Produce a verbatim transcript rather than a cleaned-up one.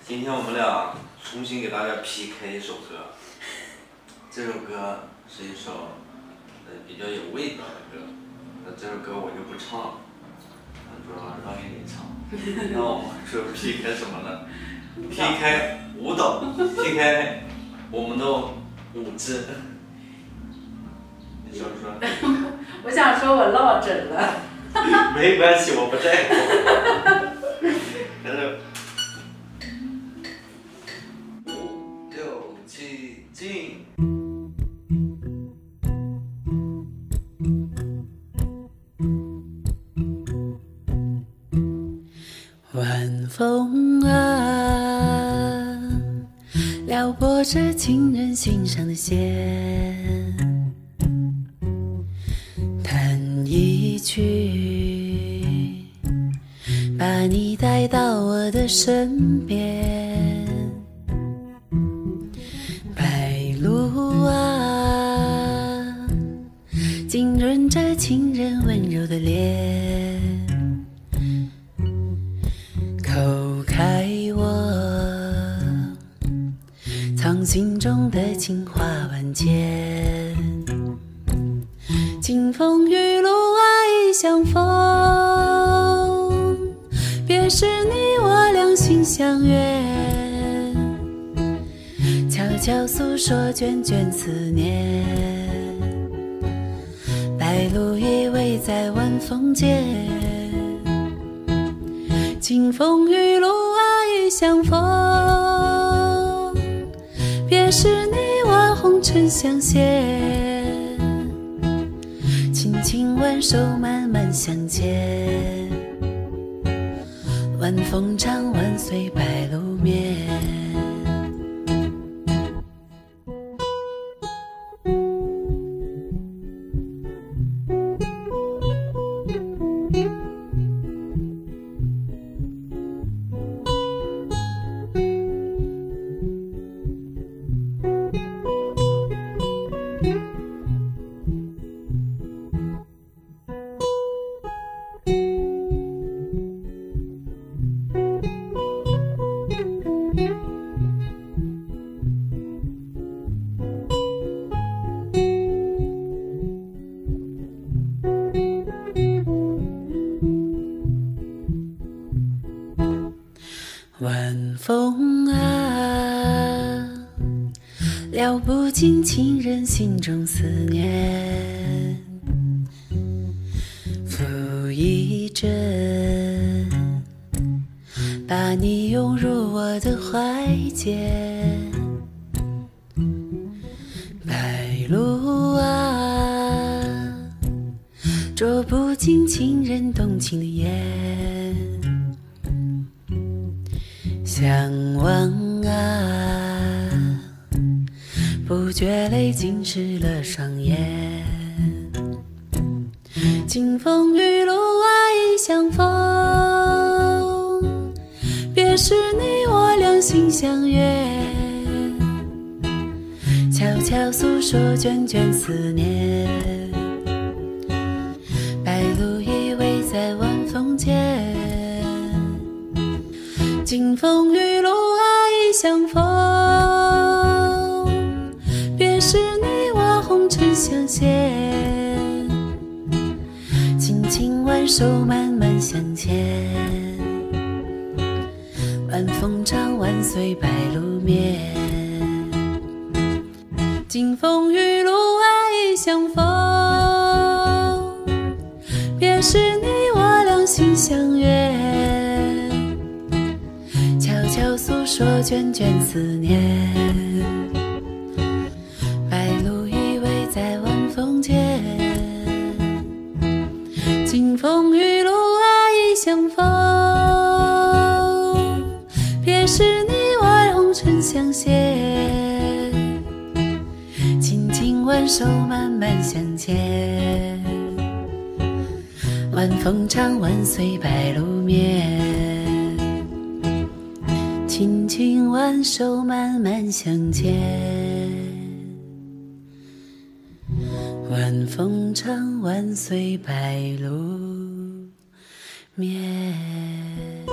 今天我们俩重新给大家 P K 一首歌，这首歌是一首呃比较有味道的歌，那这首歌我就不唱了，主要让给你唱。那我们就 P K 什么呢 ？P K 舞蹈 ，P K 我们的舞姿。你说说。 我想说我落枕了。 没关系，我不在乎。开始。五六七进。 晚风啊，撩拨着情人心上的弦，弹一曲，把你带到我的身边。白鹭啊，浸润着情人温柔的脸，口开我藏心中的情话万千。金风玉露爱相逢，别是你我两心相悦，悄悄诉说涓涓思念。白鹭依偎在晚风间，金风玉露爱相逢，别是你我红尘相携，轻轻挽手慢慢向前，晚风长万岁白鹭眠。晚风啊，撩不尽情人心中思念，拂一阵，把你拥入我的怀间。白鹭啊，捉不尽情人动情的眼，相望啊，不觉泪浸湿了双眼。金风玉露爱相逢，别是你我两心相悦，悄悄诉说涓涓思念。白鹭依偎在晚风间，金风玉露爱相逢，别是你我红尘相携，轻轻挽手慢慢向前，晚风长万岁白鹭眠。金风玉露爱相逢，别是你我两心相悦，悄悄诉说涓涓思念。白鹭依偎在晚风间，金风玉露爱相逢，别是你我红尘相携，轻轻挽手慢慢向前，晚风长万岁白鹭眠，轻轻挽手慢慢向前，晚风长万岁白鹭眠。